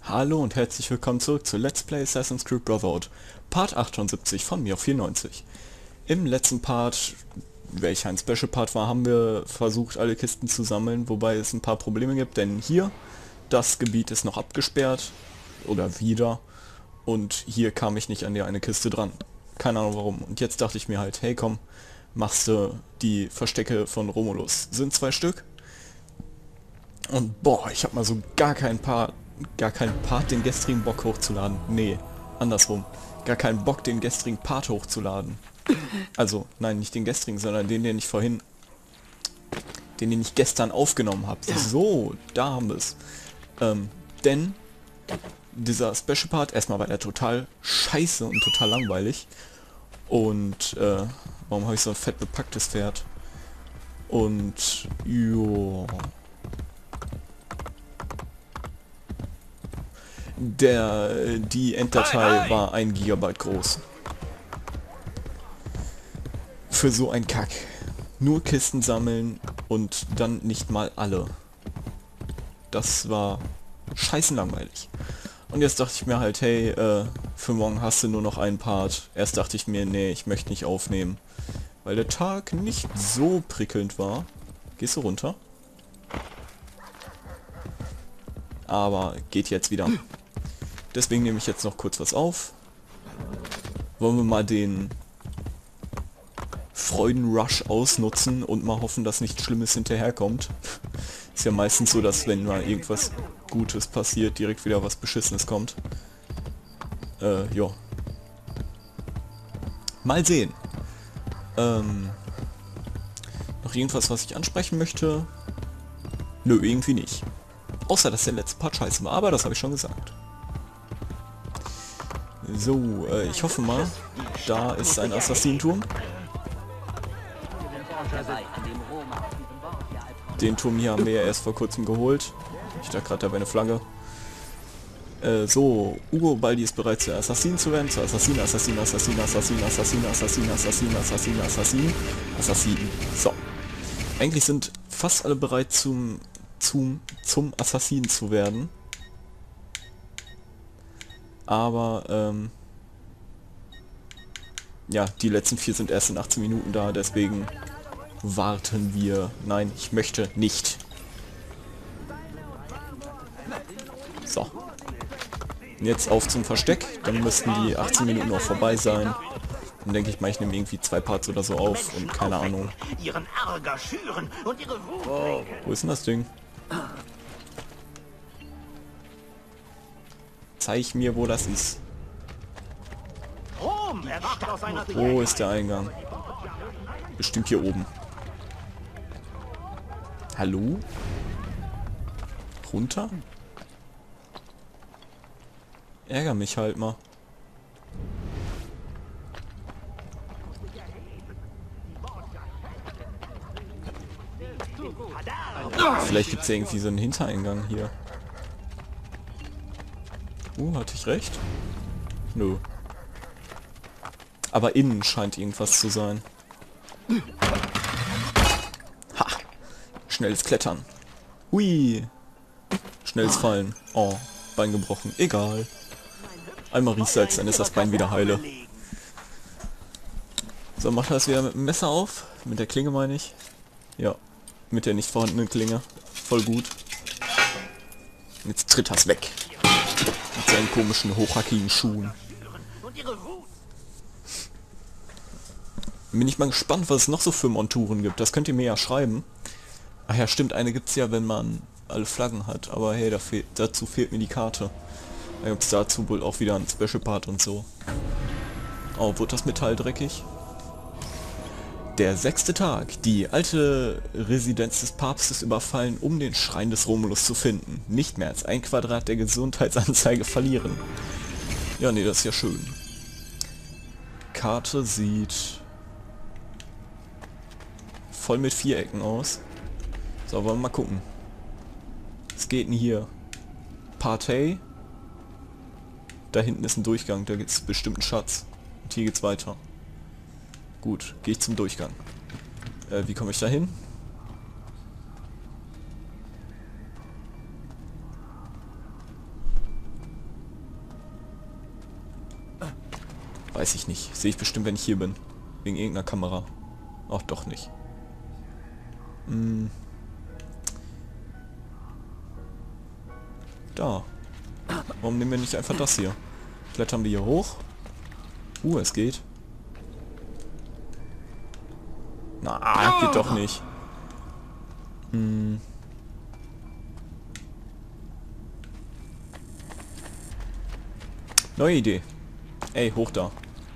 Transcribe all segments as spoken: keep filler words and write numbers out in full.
Hallo und herzlich willkommen zurück zu Let's Play Assassin's Creed Brotherhood, Part achtundsiebzig von mir auf vierundneunzig. Im letzten Part, welcher ein Special Part war, haben wir versucht, alle Kisten zu sammeln, wobei es ein paar Probleme gibt, denn hier, das Gebiet ist noch abgesperrt, oder wieder, und hier kam ich nicht an die eine Kiste dran. Keine Ahnung warum. Und jetzt dachte ich mir halt, hey komm, machst du die Verstecke von Romulus. Sind zwei Stück. Und boah, ich habe mal so gar kein Part, gar keinen Part, den gestrigen Bock hochzuladen. Nee, andersrum. Gar keinen Bock, den gestrigen Part hochzuladen. Also, nein, nicht den gestrigen, sondern den, den ich vorhin, den, den ich gestern aufgenommen habe. So, da haben wir es. Ähm, denn dieser Special Part, erstmal war der total scheiße und total langweilig. Und, äh, warum habe ich so ein fett bepacktes Pferd? Und, jo. Der, die Enddatei war ein Gigabyte groß. Für so ein Kack. Nur Kisten sammeln und dann nicht mal alle. Das war scheißen langweilig. Und jetzt dachte ich mir halt, hey, äh, für morgen hast du nur noch einen Part. Erst dachte ich mir, nee, ich möchte nicht aufnehmen. Weil der Tag nicht so prickelnd war. Gehst du runter? Aber geht jetzt wieder. Deswegen nehme ich jetzt noch kurz was auf. Wollen wir mal den Freudenrush ausnutzen und mal hoffen, dass nichts Schlimmes hinterherkommt. Ist ja meistens so, dass wenn mal irgendwas Gutes passiert, direkt wieder was Beschissenes kommt. Äh, ja. Mal sehen. Ähm, noch irgendwas, was ich ansprechen möchte? Nö, irgendwie nicht. Außer, dass der letzte Part scheiße war, aber das habe ich schon gesagt. So, äh, ich hoffe mal, da ist ein Assassinenturm. Den Turm hier haben wir ja erst vor kurzem geholt. Ich dachte gerade, da wäre eine Flagge. Äh, so, Ugo Baldi ist bereit, zu Assassin zu werden. Zu Assassin, Assassin, Assassin, Assassin, Assassin, Assassin, Assassin, Assassin, Assassin, Assassin. So. Eigentlich sind fast alle bereit zum, zum, zum Assassin zu werden. Aber, ähm... ja, die letzten vier sind erst in achtzehn Minuten da, deswegen warten wir. Nein, ich möchte nicht. So. Jetzt auf zum Versteck, dann müssten die achtzehn Minuten auch vorbei sein. Dann denke ich mal, ich nehme irgendwie zwei Parts oder so auf und keine Ahnung. Oh, wo ist denn das Ding? Zeig mir, wo das ist. Wo ist der Eingang? Bestimmt hier oben. Hallo? Runter? Ärger mich halt mal. Vielleicht gibt es ja irgendwie so einen Hintereingang hier. Uh, hatte ich recht? Nö. Aber innen scheint irgendwas zu sein. Ha! Schnelles Klettern. Hui! Schnelles Fallen. Oh, Bein gebrochen. Egal. Einmal Riechsalz, dann ist das Bein wieder heile. So, macht das wieder mit dem Messer auf. Mit der Klinge meine ich. Ja, mit der nicht vorhandenen Klinge. Voll gut. Und jetzt tritt das weg. Mit seinen komischen, hochhackigen Schuhen. Bin ich mal gespannt, was es noch so für Monturen gibt. Das könnt ihr mir ja schreiben. Ach ja, stimmt, eine gibt's ja, wenn man alle Flaggen hat. Aber hey, da fehl, dazu fehlt mir die Karte. Da gibt's dazu wohl auch wieder ein Special Part und so. Oh, wird das Metall dreckig? Der sechste Tag. Die alte Residenz des Papstes überfallen, um den Schrein des Romulus zu finden. Nicht mehr als ein Quadrat der Gesundheitsanzeige verlieren. Ja, nee, das ist ja schön. Karte sieht voll mit Vierecken aus. So, wollen wir mal gucken. Was geht denn hier? Partei. Da hinten ist ein Durchgang, da gibt es bestimmt einen Schatz. Und hier geht's weiter. Gut, gehe ich zum Durchgang. Äh, wie komme ich da hin? Weiß ich nicht. Sehe ich bestimmt, wenn ich hier bin. Wegen irgendeiner Kamera. Ach, doch nicht. Hm. Da. Warum nehmen wir nicht einfach das hier? Klettern wir hier hoch? Uh, es geht. Na, geht doch nicht. Hm. Neue Idee. Ey, hoch da.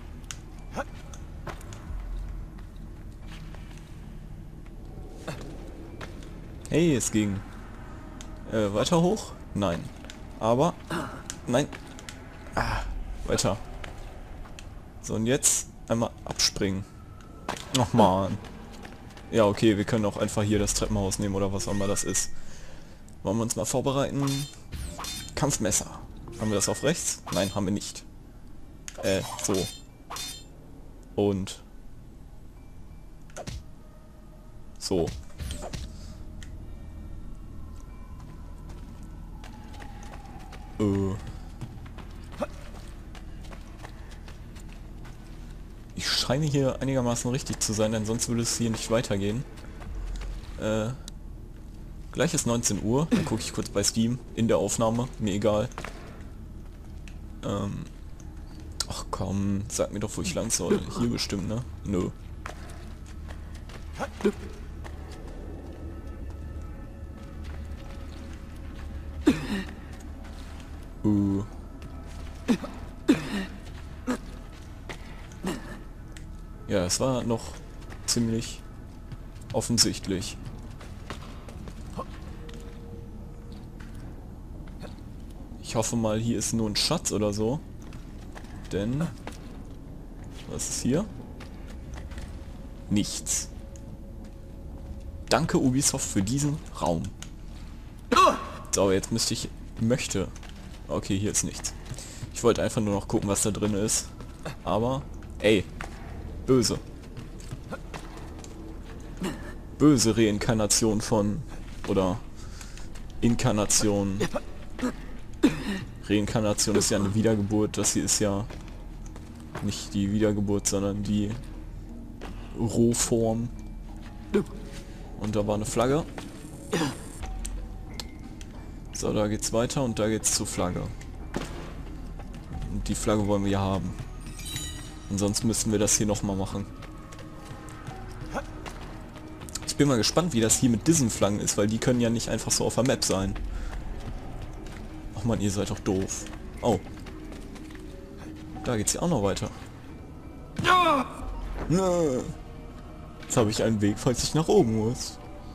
Hey, es ging. Äh, weiter hoch? Nein. Aber... Nein. Ah, weiter. So, und jetzt einmal abspringen. Ach man. Ja, okay, wir können auch einfach hier das Treppenhaus nehmen oder was auch immer das ist. Wollen wir uns mal vorbereiten? Kampfmesser. Haben wir das auf rechts? Nein, haben wir nicht. Äh, so. Und... So. Äh... Ich scheine hier einigermaßen richtig zu sein, denn sonst würde es hier nicht weitergehen. Äh, gleich ist neunzehn Uhr, dann gucke ich kurz bei Steam in der Aufnahme, mir egal. Ähm, ach komm, sag mir doch, wo ich lang soll. Hier bestimmt, ne? Nö. Uh. Ja, es war noch ziemlich offensichtlich. Ich hoffe mal, hier ist nur ein Schatz oder so. Denn... Was ist hier? Nichts. Danke Ubisoft für diesen Raum. So, jetzt müsste ich... Möchte... Okay, hier ist nichts. Ich wollte einfach nur noch gucken, was da drin ist. Aber... Ey. Böse. Böse Reinkarnation von... Oder... Inkarnation... Reinkarnation ist ja eine Wiedergeburt, das hier ist ja nicht die Wiedergeburt, sondern die Rohform. Und da war eine Flagge. So, da geht's weiter und da geht's zur Flagge. Und die Flagge wollen wir ja haben. Ansonsten müssten wir das hier nochmal machen. Ich bin mal gespannt, wie das hier mit diesen Flaggen ist, weil die können ja nicht einfach so auf der Map sein. Ach man, ihr seid doch doof. Oh. Da geht's ja auch noch weiter. Jetzt habe ich einen Weg, falls ich nach oben muss.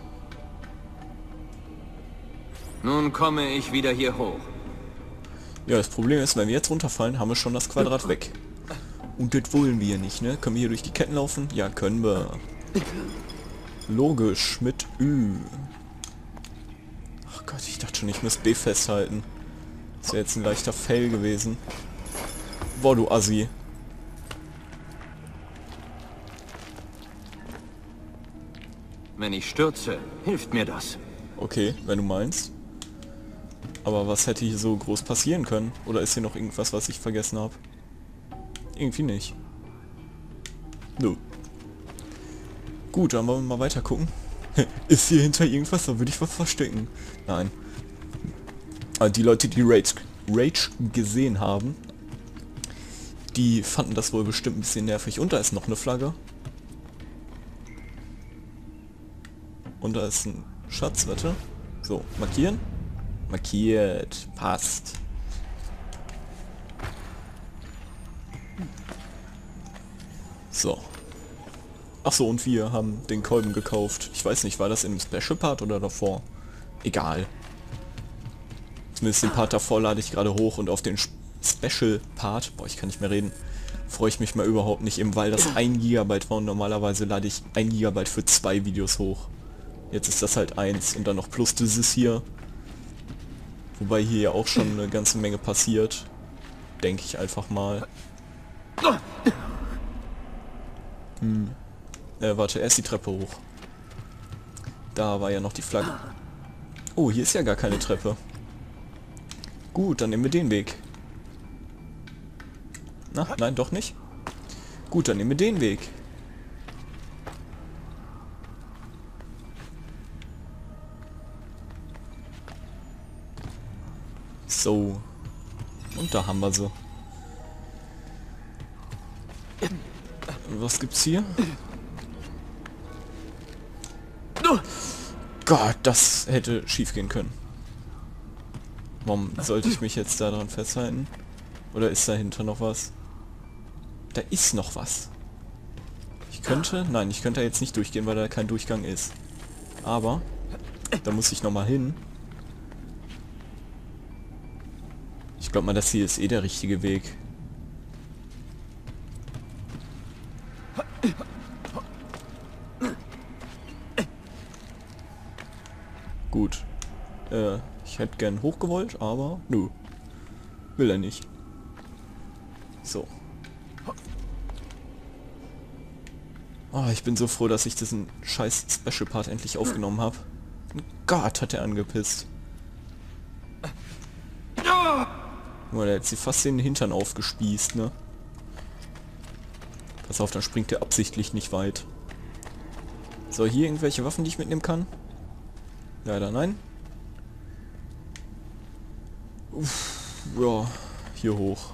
Nun komme ich wieder hier hoch. Ja, das Problem ist, wenn wir jetzt runterfallen, haben wir schon das Quadrat weg. Und das wollen wir nicht, ne? Können wir hier durch die Ketten laufen? Ja, können wir. Logisch, mit Ü. Ach Gott, ich dachte schon, ich muss B festhalten. Das wäre jetzt ein leichter Fail gewesen. Boah, du Assi. Wenn ich stürze, hilft mir das. Okay, wenn du meinst. Aber was hätte hier so groß passieren können? Oder ist hier noch irgendwas, was ich vergessen habe? Irgendwie nicht. Nö. Gut, dann wollen wir mal weiter gucken. Ist hier hinter irgendwas? Da würde ich was verstecken. Nein. Also die Leute, die Rage, Rage gesehen haben, die fanden das wohl bestimmt ein bisschen nervig. Und da ist noch eine Flagge. Und da ist ein Schatz, warte. So, markieren. Markiert. Passt. So. Ach so, und wir haben den Kolben gekauft. Ich weiß nicht, war das im Special Part oder davor? Egal. Zumindest den Part davor lade ich gerade hoch und auf den Special Part, boah, ich kann nicht mehr reden, freue ich mich mal überhaupt nicht, eben weil das ein Gigabyte war und normalerweise lade ich ein Gigabyte für zwei Videos hoch. Jetzt ist das halt eins und dann noch plus dieses hier. Wobei hier ja auch schon eine ganze Menge passiert. Denke ich einfach mal. Hm. Äh, warte, erst die Treppe hoch. Da war ja noch die Flagge. Oh, hier ist ja gar keine Treppe. Gut, dann nehmen wir den Weg. Na, nein, doch nicht. Gut, dann nehmen wir den Weg. So. Und da haben wir sie. Was gibt's hier? Gott, das hätte schief gehen können. Warum sollte ich mich jetzt daran festhalten? Oder ist dahinter noch was? Da ist noch was. Ich könnte... Nein, ich könnte da jetzt nicht durchgehen, weil da kein Durchgang ist. Aber... Da muss ich nochmal hin. Ich glaube mal, das hier ist eh der richtige Weg. Gut. Äh, ich hätte gern hochgewollt, aber nö. Will er nicht. So. Oh, ich bin so froh, dass ich diesen scheiß Special Part endlich aufgenommen habe. Gott, hat er angepisst. Oh, der hat sie fast den Hintern aufgespießt, ne? Pass auf, dann springt er absichtlich nicht weit. So, hier irgendwelche Waffen, die ich mitnehmen kann? Leider nein. Uff, ja, hier hoch.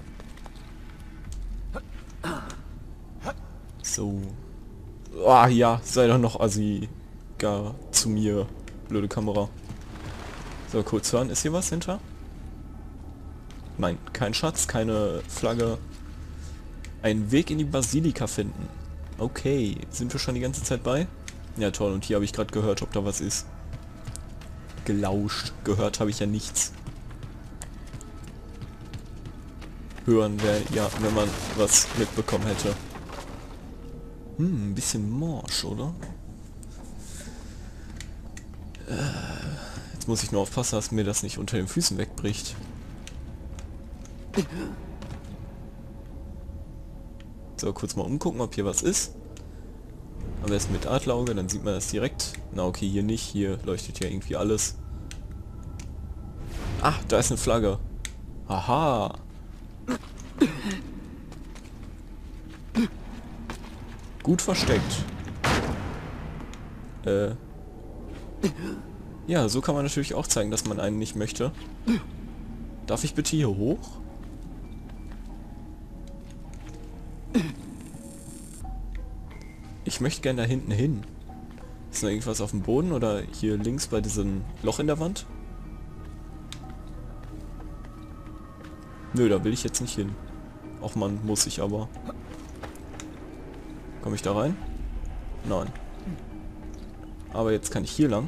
So. Ah ja, sei doch noch assi. Gar zu mir. Blöde Kamera. So, kurz hören. Ist hier was hinter? Nein, kein Schatz, keine Flagge. Einen Weg in die Basilika finden. Okay, sind wir schon die ganze Zeit bei? Ja toll, und hier habe ich gerade gehört, ob da was ist. Gelauscht. Gehört habe ich ja nichts. Hören wäre ja, wenn man was mitbekommen hätte. Hm, ein bisschen morsch, oder? Äh, jetzt muss ich nur aufpassen, dass mir das nicht unter den Füßen wegbricht. So, kurz mal umgucken, ob hier was ist. Am besten mit Adlerauge, dann sieht man das direkt. Na okay, hier nicht. Hier leuchtet ja irgendwie alles. Ah, da ist eine Flagge. Aha. Gut versteckt. Äh. Ja, so kann man natürlich auch zeigen, dass man einen nicht möchte. Darf ich bitte hier hoch? Ich möchte gerne da hinten hin. Ist noch irgendwas auf dem Boden oder hier links bei diesem Loch in der Wand? Nö, da will ich jetzt nicht hin. Ach man, muss ich aber. Komme ich da rein? Nein. Aber jetzt kann ich hier lang.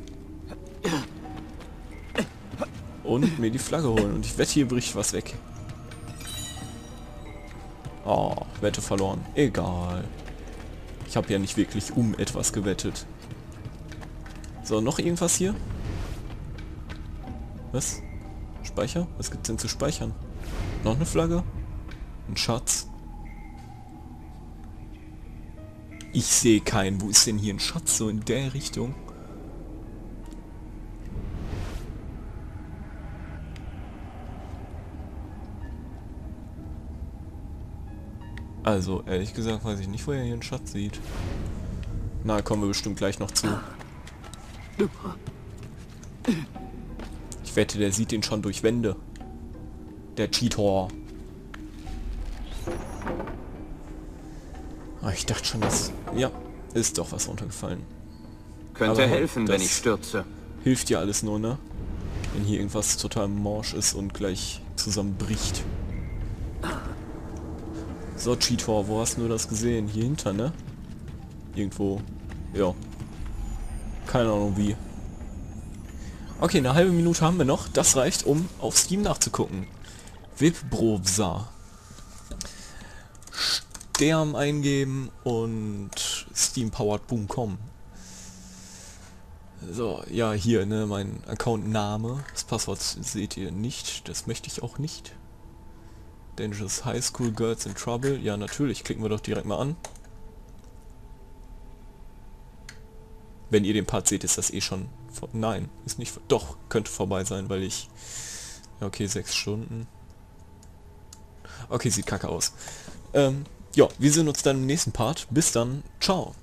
Und mir die Flagge holen. Und ich wette, hier bricht was weg. Oh, Wette verloren. Egal. Ich habe ja nicht wirklich um etwas gewettet. So, noch irgendwas hier? Was? Speicher? Was gibt's denn zu speichern? Noch eine Flagge? Ein Schatz? Ich sehe keinen. Wo ist denn hier ein Schatz? So in der Richtung? Also, ehrlich gesagt, weiß ich nicht, wo er hier einen Schatz sieht. Na, kommen wir bestimmt gleich noch zu. Ich wette, der sieht den schon durch Wände. Der Cheater. Ah, ich dachte schon, dass... Ja, ist doch was runtergefallen. Könnte Aber helfen, das wenn ich stürze. Hilft ja alles nur, ne? Wenn hier irgendwas total morsch ist und gleich zusammenbricht. So, Cheater, wo hast du das gesehen? Hier hinter, ne? Irgendwo. Ja. Keine Ahnung wie. Okay, eine halbe Minute haben wir noch. Das reicht, um auf Steam nachzugucken. Webbrowser. Stern eingeben und steampowered punkt com. So, ja, hier, ne, mein Account-Name. Das Passwort seht ihr nicht. Das möchte ich auch nicht. Dangerous High School Girls in Trouble. Ja, natürlich. Klicken wir doch direkt mal an. Wenn ihr den Part seht, ist das eh schon... Vor Nein, ist nicht... Doch, könnte vorbei sein, weil ich... Ja, okay, sechs Stunden. Okay, sieht kacke aus. Ähm, Ja, wir sehen uns dann im nächsten Part. Bis dann. Ciao.